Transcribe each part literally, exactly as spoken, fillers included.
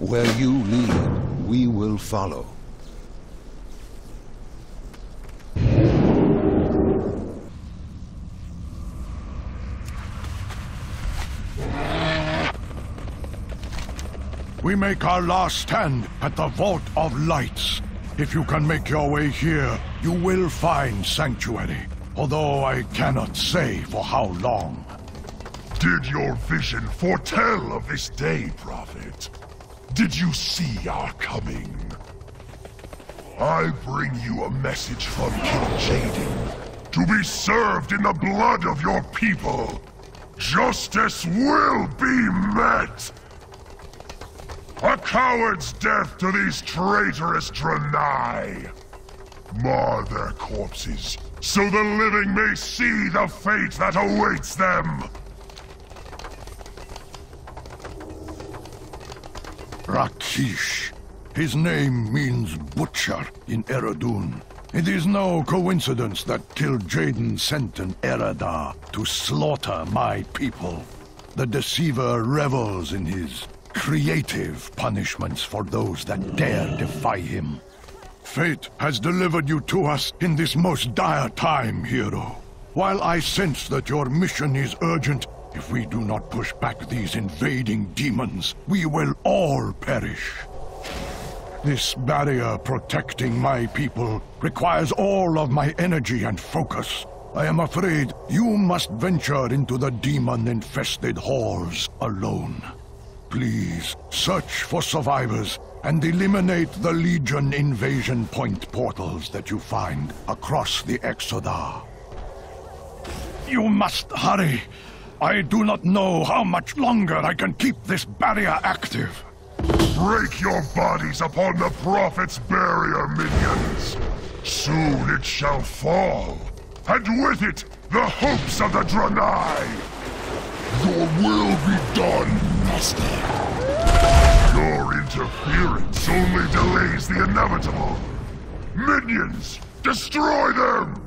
Where you lead, we will follow. We make our last stand at the Vault of Lights. If you can make your way here, you will find Sanctuary. Although I cannot say for how long. Did your vision foretell of this day, Prophet? Did you see our coming? I bring you a message from Kil'jaeden, to be served in the blood of your people. Justice will be met! A coward's death to these traitorous Draenei! Mar their corpses, so the living may see the fate that awaits them! Rakish. His name means butcher in Eredun. It is no coincidence that Kil'jaeden sent an Eredar to slaughter my people. The Deceiver revels in his creative punishments for those that dare defy him. Fate has delivered you to us in this most dire time, hero. While I sense that your mission is urgent, if we do not push back these invading demons, we will all perish. This barrier protecting my people requires all of my energy and focus. I am afraid you must venture into the demon-infested halls alone. Please, search for survivors and eliminate the Legion invasion point portals that you find across the Exodar. You must hurry. I do not know how much longer I can keep this barrier active. Break your bodies upon the Prophet's barrier, minions! Soon it shall fall, and with it, the hopes of the Draenei! Your will be done, Master! Your interference only delays the inevitable! Minions, destroy them!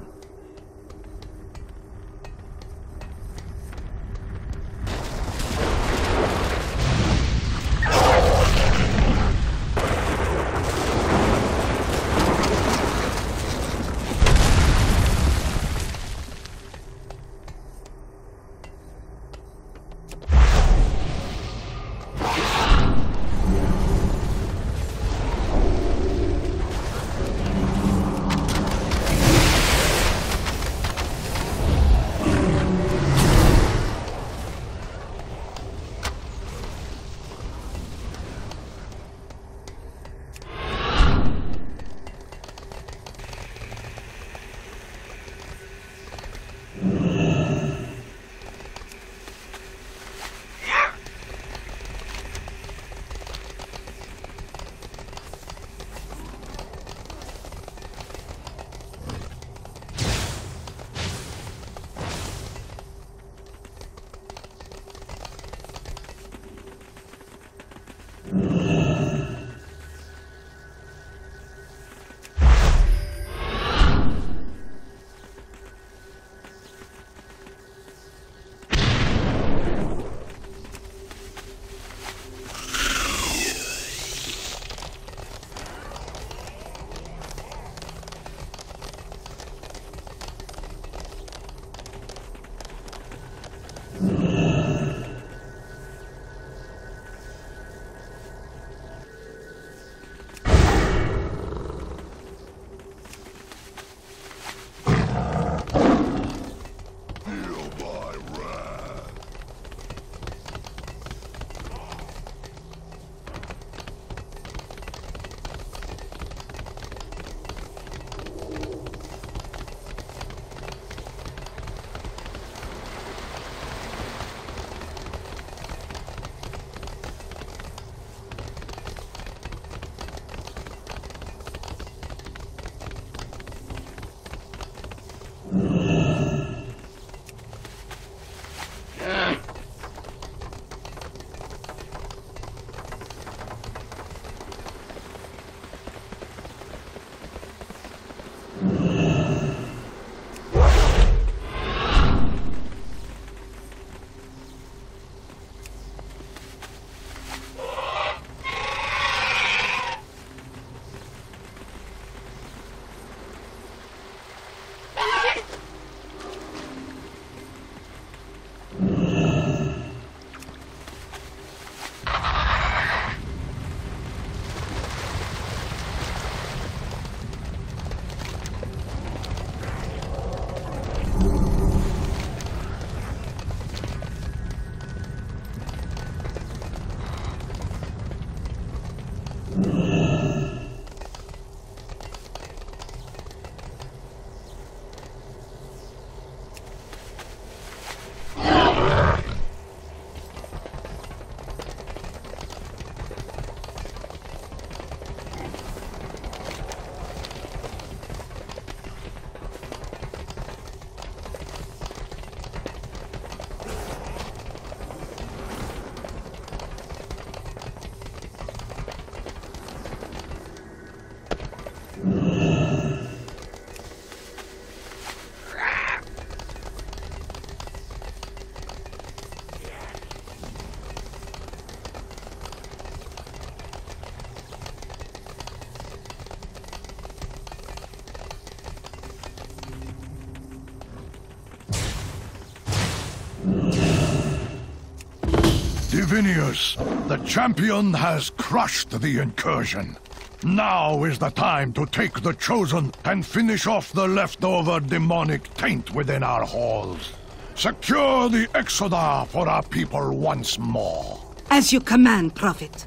Divinius, the champion has crushed the incursion. Now is the time to take the Chosen and finish off the leftover demonic taint within our halls. Secure the Exodar for our people once more. As you command, Prophet.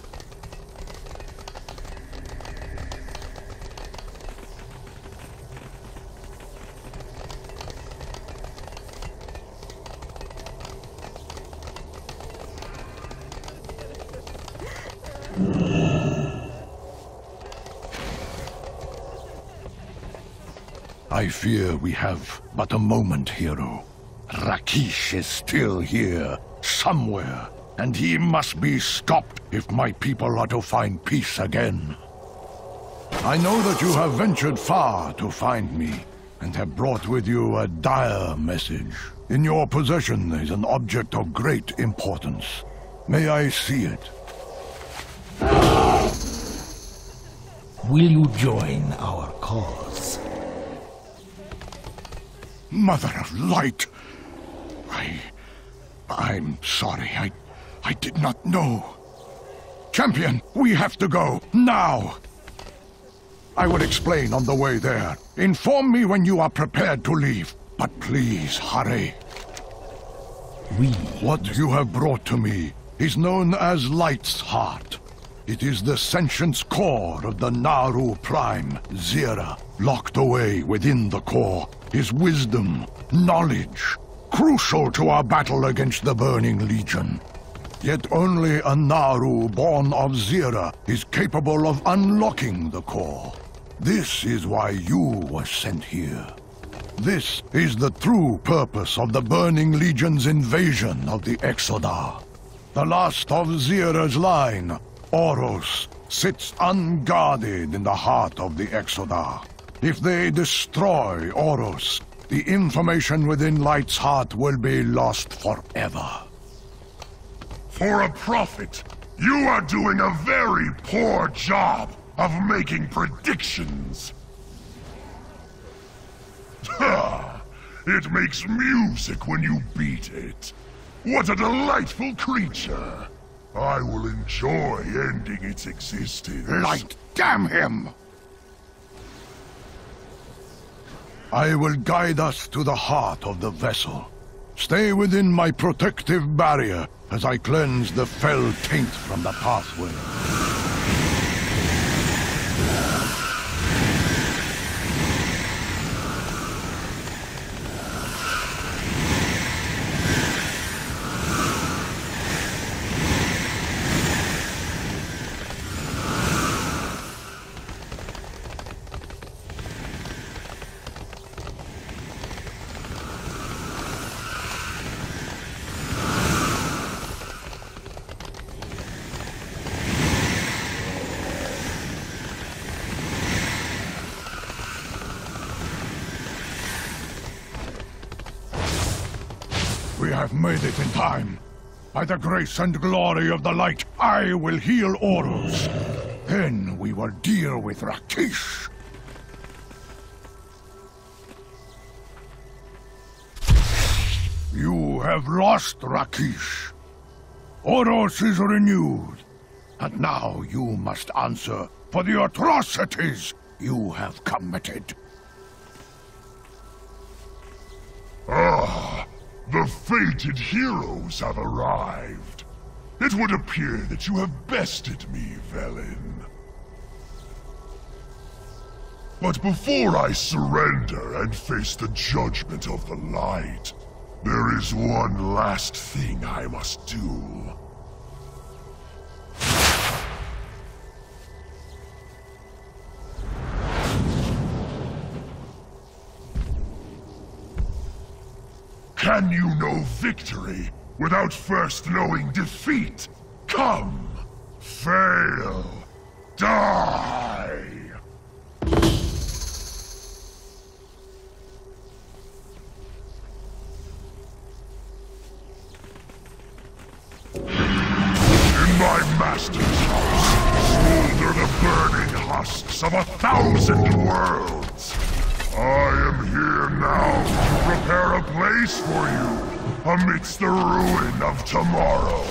I fear we have but a moment, hero. Rakish is still here, somewhere, and he must be stopped if my people are to find peace again. I know that you have ventured far to find me, and have brought with you a dire message. In your possession is an object of great importance. May I see it? Will you join our cause? Mother of Light! I... I'm sorry. I... I did not know. Champion, we have to go, now! I will explain on the way there. Inform me when you are prepared to leave, but please hurry. We... What you have brought to me is known as Light's Heart. It is the sentience core of the Naru Prime, Zira. Locked away within the core is wisdom, knowledge, crucial to our battle against the Burning Legion. Yet only a Naru born of Zira is capable of unlocking the core. This is why you were sent here. This is the true purpose of the Burning Legion's invasion of the Exodar. The last of Zira's line, Oros, sits unguarded in the heart of the Exodar. If they destroy Oros, the information within Light's Heart will be lost forever. For a prophet, you are doing a very poor job of making predictions. Ha! It makes music when you beat it. What a delightful creature. I will enjoy ending its existence. Light, damn him! I will guide us to the heart of the vessel. Stay within my protective barrier as I cleanse the fell taint from the pathway. We have made it in time. By the grace and glory of the light, I will heal Oros. Then we will deal with Rakish. You have lost Rakish. Oros is renewed. And now you must answer for the atrocities you have committed. Ah, the fated heroes have arrived. It would appear that you have bested me, Velen. But before I surrender and face the judgment of the light, there is one last thing I must do. Can you know victory without first knowing defeat? Come, fail, die! In my master's house smolder the burning husks of a thousand worlds. I am here now to prepare a place for you. amidst the ruin of tomorrow.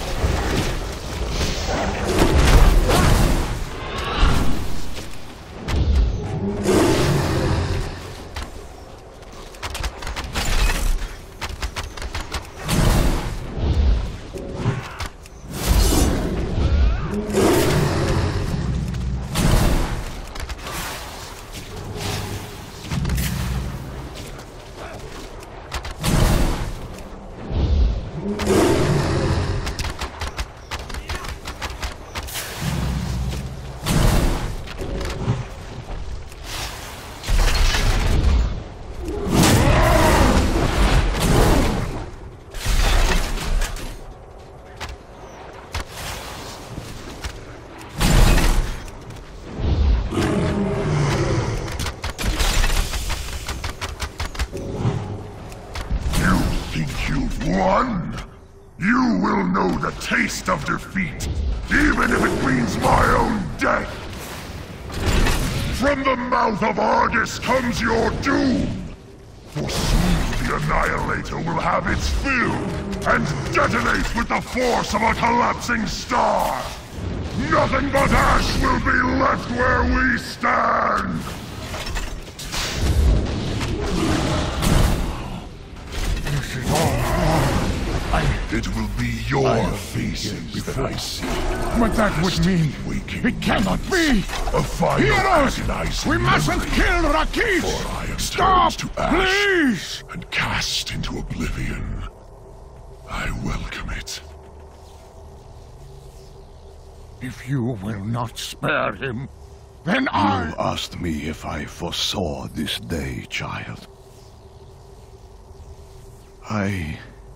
Won? You will know the taste of defeat, even if it means my own death! From the mouth of Argus comes your doom! For soon the Annihilator will have its fill, and detonate with the force of a collapsing star! Nothing but ash will be left where we stand! This is all wrong. I... It will be your faces that I see. But that would mean... Waking It cannot be! A final Heroes! agonizing We mustn't memory. kill Rakish! For I am Stop! turned to ash Please! and cast into oblivion. I welcome it. If you will not spare him, then I... You asked me if I foresaw this day, child. I...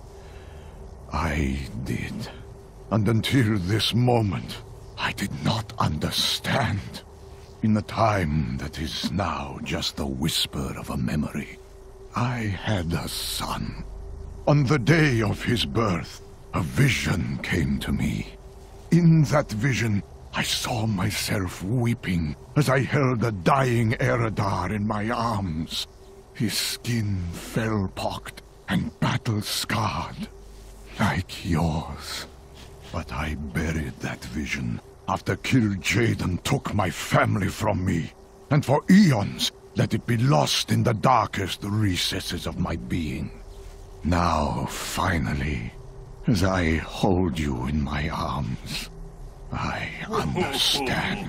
I did. And until this moment, I did not understand. In a time that is now just the whisper of a memory, I had a son. On the day of his birth, a vision came to me. In that vision, I saw myself weeping as I held a dying Eredar in my arms. His skin fell-pocked and battle-scarred, like yours. But I buried that vision after Kil'jaeden took my family from me, and for eons let it be lost in the darkest recesses of my being. Now, finally, as I hold you in my arms, I understand.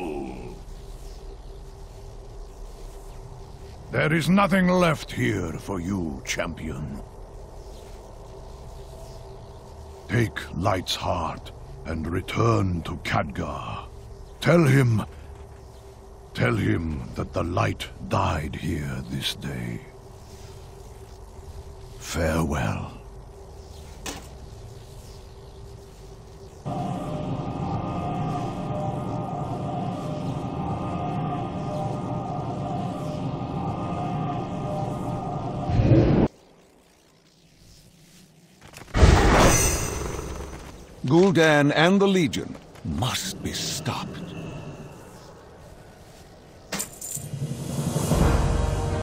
There is nothing left here for you, champion. Take Light's heart and return to Khadgar. Tell him... Tell him that the Light died here this day. Farewell. Gul'dan and the Legion must be stopped.